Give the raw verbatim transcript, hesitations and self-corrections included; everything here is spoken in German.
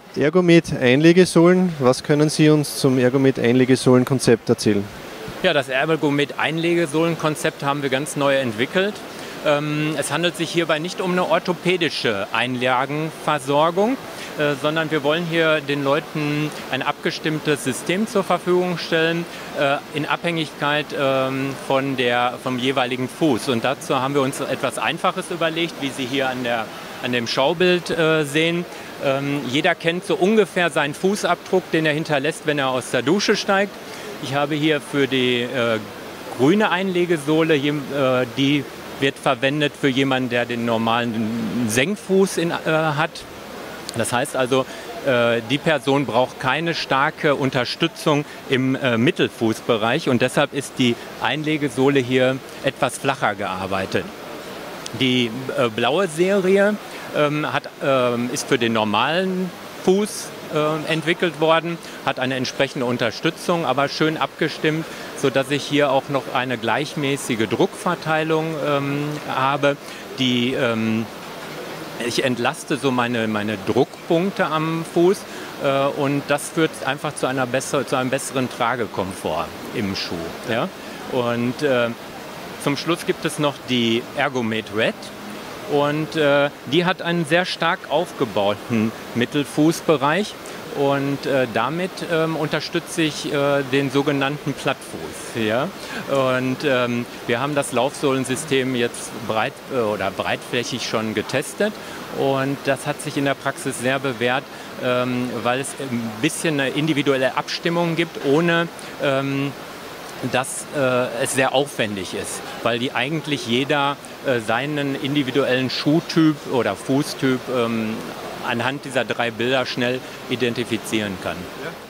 Ergomed Einlegesohlen, was können Sie uns zum Ergomed Einlegesohlen-Konzept erzählen? Ja, das Ergomed Einlegesohlen-Konzept haben wir ganz neu entwickelt. Ähm, es handelt sich hierbei nicht um eine orthopädische Einlagenversorgung, äh, sondern wir wollen hier den Leuten ein abgestimmtes System zur Verfügung stellen, äh, in Abhängigkeit ähm, von der, vom jeweiligen Fuß. Und dazu haben wir uns etwas Einfaches überlegt, wie Sie hier an, der, an dem Schaubild äh, sehen. Ähm, jeder kennt so ungefähr seinen Fußabdruck, den er hinterlässt, wenn er aus der Dusche steigt. Ich habe hier für die äh, grüne Einlegesohle, hier, äh, die wird verwendet für jemanden, der den normalen Senkfuß in, äh, hat. Das heißt also, äh, die Person braucht keine starke Unterstützung im äh, Mittelfußbereich und deshalb ist die Einlegesohle hier etwas flacher gearbeitet. Die äh, blaue Serie ähm, hat, äh, ist für den normalen Fuß äh, entwickelt worden, hat eine entsprechende Unterstützung, aber schön abgestimmt, sodass ich hier auch noch eine gleichmäßige Druckverteilung ähm, habe. Die, ähm, ich entlaste so meine, meine Druckpunkte am Fuß äh, und das führt einfach zu, einer bessere, zu einem besseren Tragekomfort im Schuh. Ja? Und äh, zum Schluss gibt es noch die Ergomed Red. Und äh, die hat einen sehr stark aufgebauten Mittelfußbereich und äh, damit ähm, unterstütze ich äh, den sogenannten Plattfuß. Ja? Und ähm, wir haben das Laufsohlensystem jetzt breit äh, oder breitflächig schon getestet und das hat sich in der Praxis sehr bewährt, ähm, weil es ein bisschen eine individuelle Abstimmung gibt, ohne ähm, dass äh, es sehr aufwendig ist, weil die eigentlich jeder äh, seinen individuellen Schuhtyp oder Fußtyp ähm, anhand dieser drei Bilder schnell identifizieren kann. Ja.